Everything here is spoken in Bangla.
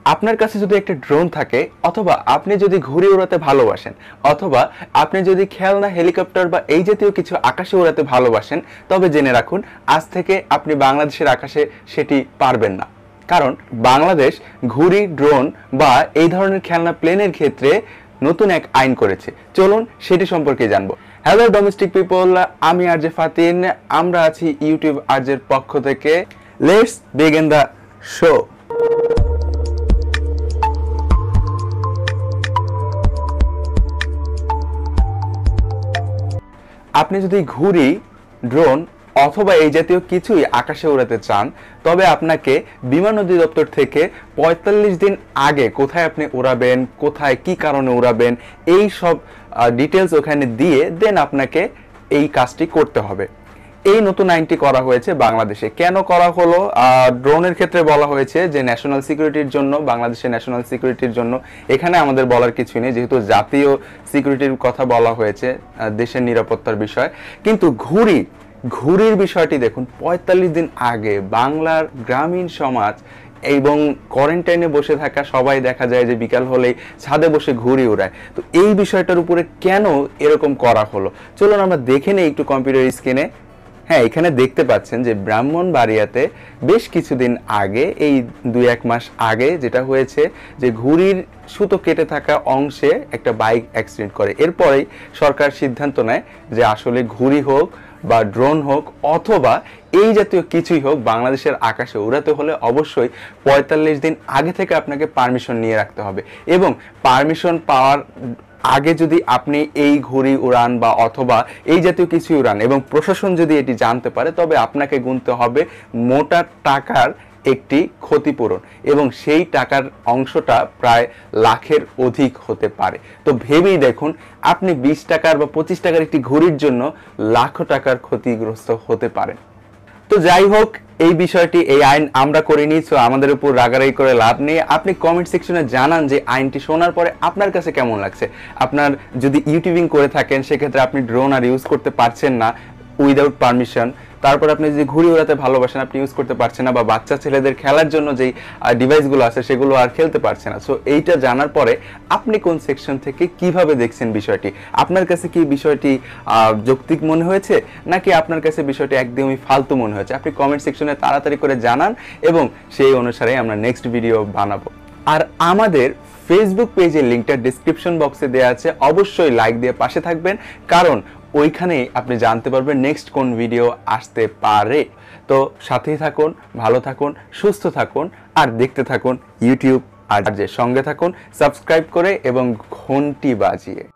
আপনার কাছে যদি একটা ড্রোন থাকে অথবা আপনি যদি ঘুড়ি উড়াতে ভালোবাসেন অথবা আপনি যদি খেলনা হেলিকপ্টার বা এই জাতীয় কিছু আকাশে উড়াতে ভালোবাসেন, তবে জেনে রাখুন আজ থেকে আপনি বাংলাদেশের আকাশে সেটি পারবেন না। কারণ বাংলাদেশ ঘুড়ি, ড্রোন বা এই ধরনের খেলনা প্লেনের ক্ষেত্রে নতুন এক আইন করেছে। চলুন সেটি সম্পর্কে জানবো। হ্যালো ডোমেস্টিক পিপল, আমি আরজে ফাতিন। আমরা আছি ইউটিউব আরজের পক্ষ থেকে। Let's begin the show. আপনি যদি ঘুড়ি, ড্রোন অথবা এই জাতীয় কিছুই আকাশে উড়াতে চান, তবে আপনাকে বিমান অধিদপ্তর থেকে ৪৫ দিন আগে কোথায় আপনি উড়াবেন, কোথায় কি কারণে উড়াবেন, এই সব ডিটেলস ওখানে দিয়ে দেন আপনাকে এই কাজটি করতে হবে। এই নতুন আইনটি করা হয়েছে বাংলাদেশে। কেন করা হলো? ড্রোনের ক্ষেত্রে বলা হয়েছে যে ন্যাশনাল সিকিউরিটির জন্য, বাংলাদেশের ন্যাশনাল সিকিউরিটির জন্য। এখানে আমাদের বলার কিছু নেই, যেহেতু জাতীয় সিকিউরিটির কথা বলা হয়েছে, দেশের নিরাপত্তার বিষয়। কিন্তু ঘুড়ির বিষয়টি দেখুন, ৪৫ দিন আগে বাংলার গ্রামীণ সমাজ এবং কোয়ারেন্টাইনে বসে থাকা সবাই দেখা যায় যে বিকাল হলেই ছাদে বসে ঘুড়ি উড়ায়। তো এই বিষয়টার উপরে কেন এরকম করা হলো, চলুন আমরা দেখে নেই একটু কম্পিউটার স্ক্রিনে। হ্যাঁ, এখানে দেখতে পাচ্ছেন যে ব্রাহ্মণবাড়িয়াতে বেশ কিছুদিন আগে, এই ২-১ মাস আগে যেটা হয়েছে যে ঘুড়ির সুতো কেটে থাকা অংশে একটা বাইক অ্যাক্সিডেন্ট করে। এরপরেই সরকার সিদ্ধান্ত নেয় যে আসলে ঘুড়ি হোক বা ড্রোন হোক অথবা এই জাতীয় কিছুই হোক, বাংলাদেশের আকাশে উড়াতে হলে অবশ্যই ৪৫ দিন আগে থেকে আপনাকে পারমিশন নিয়ে রাখতে হবে। এবং পারমিশন পাওয়ার আগে যদি আপনি এই ঘুড়ি উড়ান বা অথবা এই জাতীয় কিছু উড়ান এবং প্রশাসন যদি এটি জানতে পারে, তবে আপনাকে গুনতে হবে মোটা টাকার একটি ক্ষতিপূরণ, এবং সেই টাকার অংশটা প্রায় লাখের অধিক হতে পারে। তো ভেবেই দেখুন, আপনি ২০ টাকার বা ২৫ টাকার একটি ঘুড়ির জন্য লাখ টাকার ক্ষতিগ্রস্ত হতে পারেন। তো যাই হোক, এই বিষয়টি, এই আইন আমরা করিনি, সো আমাদের উপর রাগারাগি করে লাভ নেই। আপনি কমেন্ট সেকশনে জানান যে আইনটি শোনার পরে আপনার কাছে কেমন লাগছে। আপনার যদি ইউটিউবিং করে থাকেন, সেক্ষেত্রে আপনি ড্রোন আর ইউজ করতে পারছেন না উইদাউট পারমিশন। তারপর আপনি যদি ঘুড়ি উড়াতে ভালোবাসেন, আপনি ইউজ করতে পারছেন না, বা বাচ্চা ছেলেদের খেলার জন্য যেই ডিভাইসগুলো আছে সেগুলো আর খেলতে পারছে না। সো এইটা জানার পরে আপনি কোন সেকশন থেকে কিভাবে দেখছেন বিষয়টি? আপনার কাছে কি বিষয়টি যৌক্তিক মনে হয়েছে, নাকি আপনার কাছে বিষয়টি একদমই ফালতু মনে হয়েছে? আপনি কমেন্ট সেকশনে তাড়াতাড়ি করে জানান এবং সেই অনুসারে আমরা নেক্সট ভিডিও বানাবো। আর আমাদের ফেসবুক পেজের লিঙ্কটা ডিসক্রিপশন বক্সে দেওয়া আছে, অবশ্যই লাইক দিয়ে পাশে থাকবেন, কারণ ওইখানে আপনি জানতে পারবেন নেক্সট কোন ভিডিও আসতে পারে। তো সাথেই থাকুন, ভালো থাকুন, সুস্থ থাকুন, আর দেখতে থাকুন ইউটিউব আর যে সঙ্গে থাকুন সাবস্ক্রাইব করে এবং ঘন্টি বাজিয়ে।